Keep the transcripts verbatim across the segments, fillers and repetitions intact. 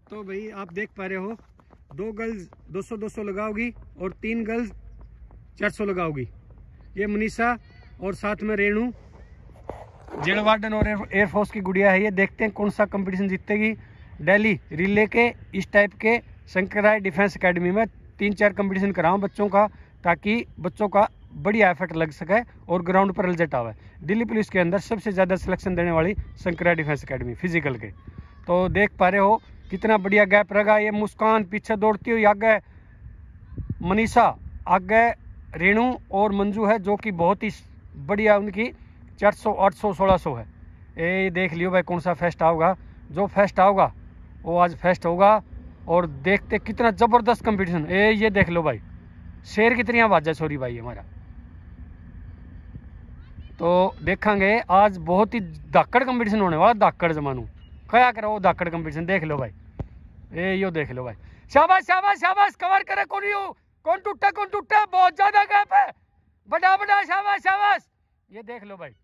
तो भाई आप देख पा रहे हो, दो गर्ल्स दो सौ दो सौ लगाओगी और तीन गर्ल्स चार सौ लगाओगी। ये मनीषा और साथ में रेणु जेल वार्डन और एयरफोर्स की गुड़िया है। ये देखते हैं कौन सा कंपटीशन जीतेगी। दिल्ली रिले के इस टाइप के शंकराय डिफेंस एकेडमी में तीन चार कंपटीशन कराऊं बच्चों का, ताकि बच्चों का बढ़िया एफर्ट लग सके और ग्राउंड पर रिजल्ट आवे। दिल्ली पुलिस के अंदर सबसे ज़्यादा सिलेक्शन देने वाली शंकराय डिफेंस एकेडमी फिजिकल के। तो देख पा रहे हो कितना बढ़िया गैप रहेगा। ये मुस्कान पीछे दौड़ती हुई आगे, मनीषा आगे, रेणु और मंजू है जो कि बहुत ही बढ़िया उनकी चार सौ आठ सौ सोलह सौ है। ये देख लियो भाई कौन सा फेस्ट आओगा। जो फेस्ट आओगा वो आज फेस्ट होगा। और देखते कितना ज़बरदस्त कंपटीशन। ए ये देख लो भाई, शेर कितनी आवाज़ है सॉरी भाई हमारा। तो देखेंगे आज बहुत ही धाकड़ कंपटीशन होने वाला, धाकड़ जमानू क्या करो वो धाकड़ कंपटीशन। देख लो भाई, ए यो देख लो भाई, शाबाश शाबाश शाबाश, कवर करे कौन यू कौन टूटा कौन टूटा, बहुत ज्यादा गैप है, बड़ा बड़ा, शाबाश शाबाश। ये देख लो भाई,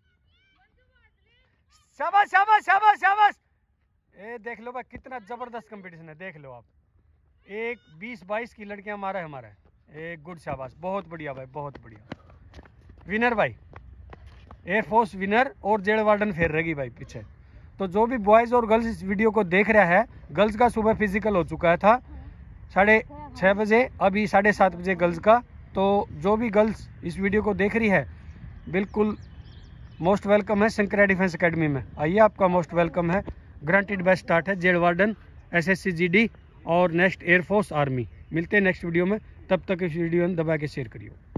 शाबाश शाबाश शाबाश शाबाश। ए देख लो भाई कितना जबरदस्त कंपटीशन है। देख लो आप, एक बीस बाईस की लड़कियां मारा है हमारा। एक गुड शाबाश, बहुत बढ़िया भाई, बहुत बढ़िया। विनर भाई एयरफोर्स विनर और जेल वार्डन फेर रहेगी भाई पीछे। तो जो भी बॉयज़ और गर्ल्स इस वीडियो को देख रहा है, गर्ल्स का सुबह फिजिकल हो चुका था साढ़े छः बजे, अभी साढ़े सात बजे गर्ल्स का। तो जो भी गर्ल्स इस वीडियो को देख रही है बिल्कुल मोस्ट वेलकम है शंकराय डिफेंस एकेडमी में। आइए, आपका मोस्ट वेलकम है। ग्रांटेड बेस्ट स्टार्ट है जेल वार्डन, एसएससी जीडी और नेक्स्ट एयरफोर्स आर्मी। मिलते हैं नेक्स्ट वीडियो में, तब तक इस वीडियो में दबा के शेयर करिए।